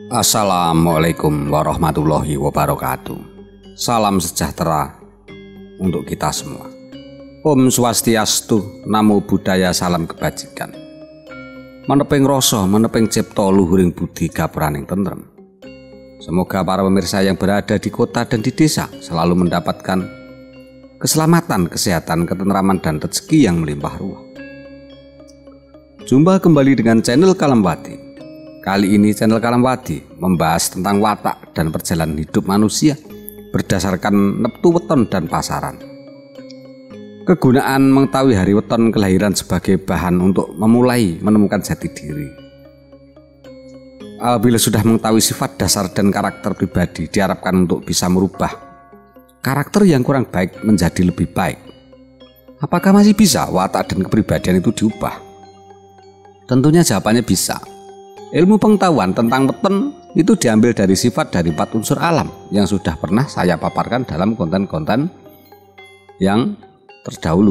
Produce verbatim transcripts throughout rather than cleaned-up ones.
Assalamualaikum warahmatullahi wabarakatuh. Salam sejahtera untuk kita semua. Om Swastiastu, Namo Buddhaya, salam kebajikan. Meneping rasa, meneping cipta luhuring budi gapuraning tentrem. Semoga para pemirsa yang berada di kota dan di desa selalu mendapatkan keselamatan, kesehatan, ketentraman, dan rezeki yang melimpah ruah. Jumpa kembali dengan channel Kalamwadi. Kali ini channel Kalamwadi membahas tentang watak dan perjalanan hidup manusia berdasarkan neptu weton dan pasaran. Kegunaan mengetahui hari weton kelahiran sebagai bahan untuk memulai menemukan jati diri. Apabila sudah mengetahui sifat dasar dan karakter pribadi, diharapkan untuk bisa merubah karakter yang kurang baik menjadi lebih baik. Apakah masih bisa watak dan kepribadian itu diubah? Tentunya jawabannya bisa. Ilmu pengetahuan tentang weton itu diambil dari sifat dari empat unsur alam yang sudah pernah saya paparkan dalam konten-konten yang terdahulu.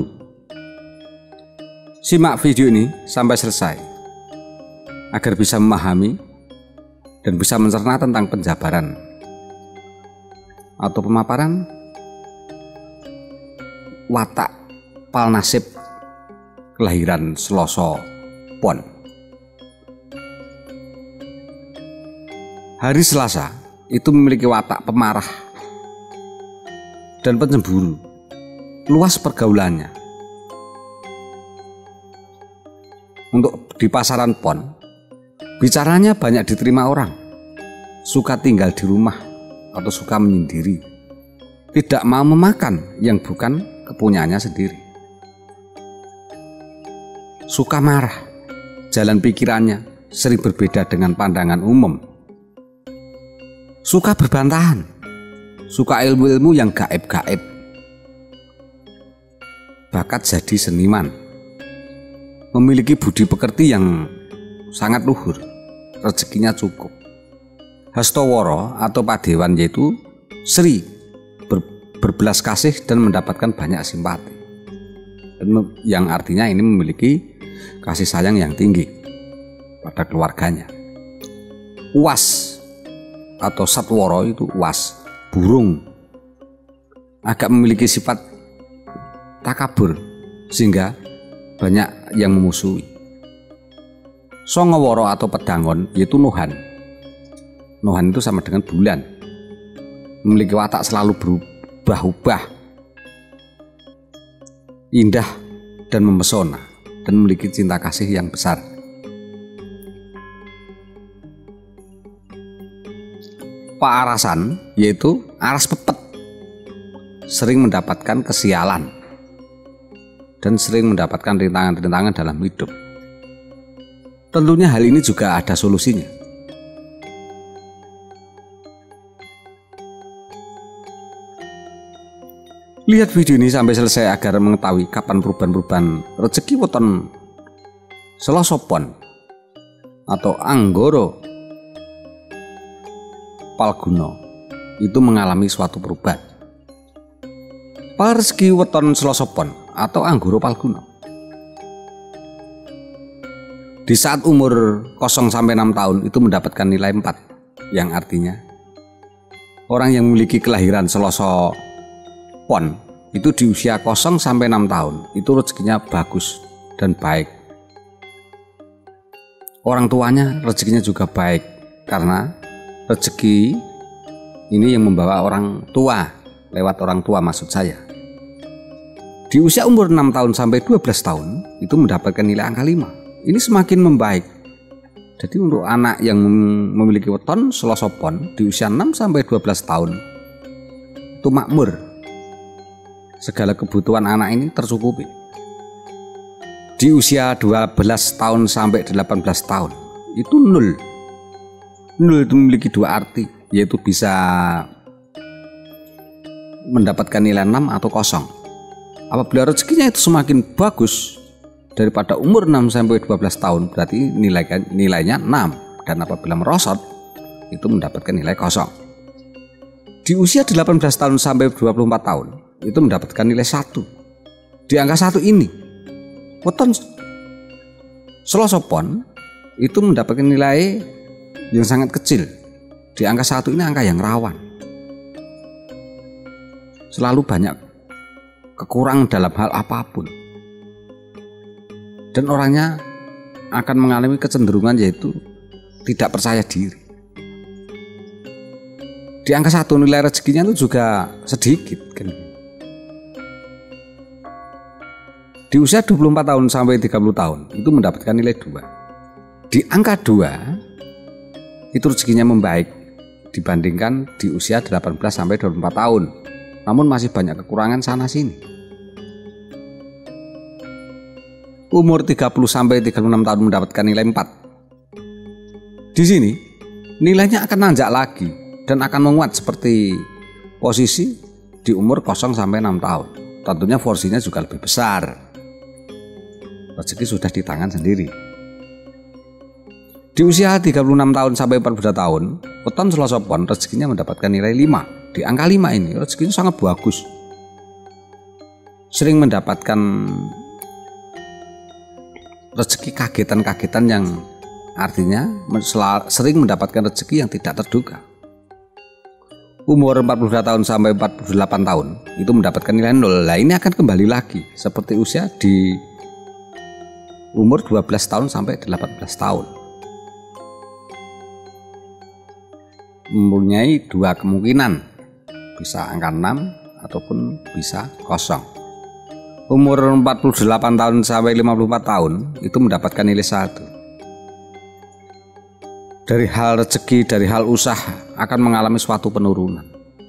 Simak video ini sampai selesai agar bisa memahami dan bisa mencerna tentang penjabaran atau pemaparan watak palnasib kelahiran Selasa Pon. Hari Selasa itu memiliki watak pemarah dan pencemburu. Luas pergaulannya. Untuk di pasaran Pon, bicaranya banyak diterima orang. Suka tinggal di rumah atau suka menyendiri. Tidak mau memakan yang bukan kepunyaannya sendiri. Suka marah. Jalan pikirannya sering berbeda dengan pandangan umum. Suka berbantahan, suka ilmu-ilmu yang gaib-gaib, bakat jadi seniman, memiliki budi pekerti yang sangat luhur, rezekinya cukup. Hastawara atau padewan yaitu Sri, ber, berbelas kasih dan mendapatkan banyak simpati, dan yang artinya ini memiliki kasih sayang yang tinggi pada keluarganya. Uas atau Satwara itu uas, burung, agak memiliki sifat takabur sehingga banyak yang memusuhi. Songowara atau pedangon yaitu Nuhan. Nuhan itu sama dengan bulan, memiliki watak selalu berubah-ubah, indah dan memesona, dan memiliki cinta kasih yang besar. Paarasan yaitu aras pepet, sering mendapatkan kesialan dan sering mendapatkan rintangan-rintangan dalam hidup. Tentunya hal ini juga ada solusinya. Lihat video ini sampai selesai agar mengetahui kapan perubahan-perubahan rezeki weton Selasa Pon atau Anggoro Palguna itu mengalami suatu perubahan. Rezeki weton Selasa Pon atau Anggoro Palguna di saat umur nol sampai enam tahun itu mendapatkan nilai empat, yang artinya orang yang memiliki kelahiran Selasa Pon itu di usia nol sampai enam tahun itu rezekinya bagus dan baik. Orang tuanya rezekinya juga baik karena rezeki ini yang membawa orang tua, lewat orang tua maksud saya. Di usia umur enam tahun sampai dua belas tahun itu mendapatkan nilai angka lima. Ini semakin membaik. Jadi untuk anak yang memiliki weton Selasa Pon di usia enam sampai dua belas tahun itu makmur. Segala kebutuhan anak ini tercukupi. Di usia dua belas tahun sampai delapan belas tahun itu nol. Nol itu memiliki dua arti, yaitu bisa mendapatkan nilai enam atau kosong. Apabila rezekinya itu semakin bagus daripada umur enam sampai dua belas tahun, berarti nilai, nilainya enam. Dan apabila merosot, itu mendapatkan nilai kosong. Di usia delapan belas tahun sampai dua puluh empat tahun, itu mendapatkan nilai satu. Di angka satu ini, weton Selasa Pon itu mendapatkan nilai yang sangat kecil, Di angka satu ini angka yang rawan. Selalu banyak kekurangan dalam hal apapun. Dan orangnya akan mengalami kecenderungan yaitu tidak percaya diri. Di angka satu nilai rezekinya itu juga sedikit kan. Di usia dua puluh empat tahun sampai tiga puluh tahun itu mendapatkan nilai dua. Di angka dua itu rezekinya membaik dibandingkan di usia delapan belas sampai dua puluh empat tahun. Namun masih banyak kekurangan sana sini. Umur tiga puluh sampai tiga puluh enam tahun mendapatkan nilai empat. Di sini nilainya akan nanjak lagi dan akan menguat seperti posisi di umur nol sampai enam tahun. Tentunya porsinya juga lebih besar. Rezeki sudah di tangan sendiri. Di usia tiga puluh enam tahun sampai empat puluh dua tahun, weton Selasa Pon rezekinya mendapatkan nilai lima. Di angka lima ini rezekinya sangat bagus. Sering mendapatkan rezeki kagetan-kagetan yang artinya sering mendapatkan rezeki yang tidak terduga. Umur empat puluh dua tahun sampai empat puluh delapan tahun itu mendapatkan nilai nol. Nah, ini akan kembali lagi seperti usia di umur dua belas tahun sampai delapan belas tahun. Mempunyai dua kemungkinan, bisa angka enam ataupun bisa kosong. Umur empat puluh delapan tahun sampai lima puluh empat tahun itu mendapatkan nilai satu. Dari hal rezeki, dari hal usaha akan mengalami suatu penurunan.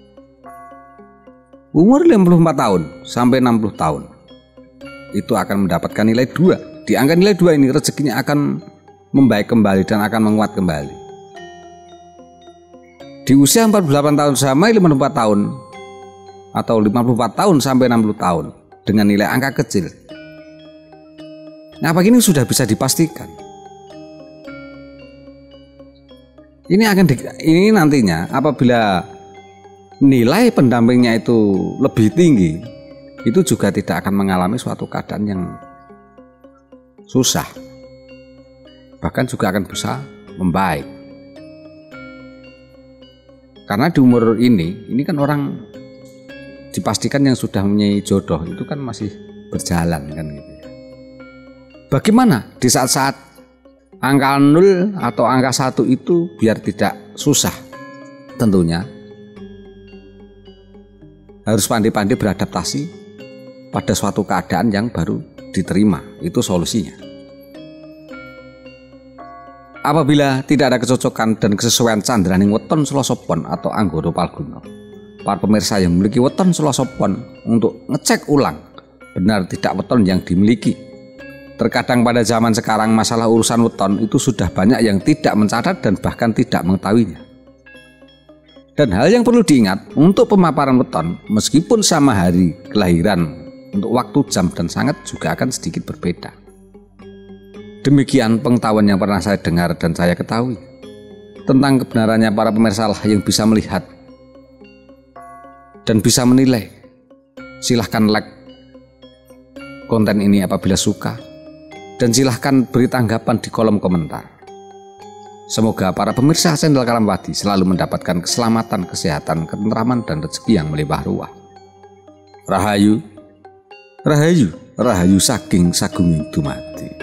Umur lima puluh empat tahun sampai enam puluh tahun itu akan mendapatkan nilai dua. Di angka nilai dua ini rezekinya akan membaik kembali dan akan menguat kembali. Di usia empat puluh delapan tahun sampai lima puluh empat tahun atau lima puluh empat tahun sampai enam puluh tahun dengan nilai angka kecil. Nah, begini sudah bisa dipastikan. Ini akan di, ini nantinya apabila nilai pendampingnya itu lebih tinggi, itu juga tidak akan mengalami suatu keadaan yang susah. Bahkan juga akan bisa membaik. Karena di umur ini, ini kan orang dipastikan yang sudah mempunyai jodoh itu kan masih berjalan kan gitu. Bagaimana di saat-saat angka nol atau angka satu itu biar tidak susah? Tentunya harus pandai-pandai beradaptasi pada suatu keadaan yang baru diterima. Itu solusinya. Apabila tidak ada kecocokan dan kesesuaian candraning weton Selasa Pon atau Anggara Palguna, para pemirsa yang memiliki weton Selasa Pon untuk ngecek ulang benar tidak weton yang dimiliki. Terkadang pada zaman sekarang masalah urusan weton itu sudah banyak yang tidak mencatat dan bahkan tidak mengetahuinya. Dan hal yang perlu diingat untuk pemaparan weton meskipun sama hari kelahiran, untuk waktu, jam dan sangat juga akan sedikit berbeda. Demikian pengetahuan yang pernah saya dengar dan saya ketahui tentang kebenarannya para pemirsa yang bisa melihat dan bisa menilai. Silahkan like konten ini apabila suka, dan silahkan beri tanggapan di kolom komentar. Semoga para pemirsa channel Kalambadi selalu mendapatkan keselamatan, kesehatan, ketentraman, dan rezeki yang melimpah ruah. Rahayu, rahayu, rahayu saking sagunging dumadi.